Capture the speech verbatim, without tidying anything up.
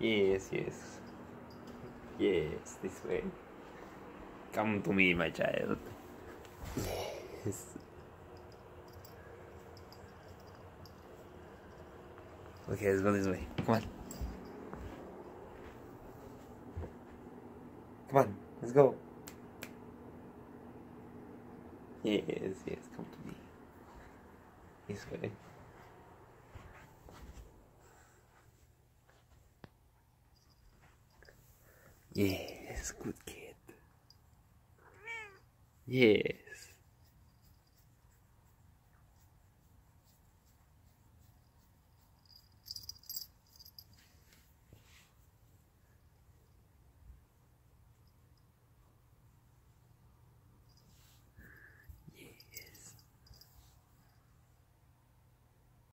Yes, yes. Yes, this way. Come to me, my child. Yes. Okay, let's go this way. Come on. Come on, let's go. Yes, yes, come to me. This way. Yes, good kid. Yeah.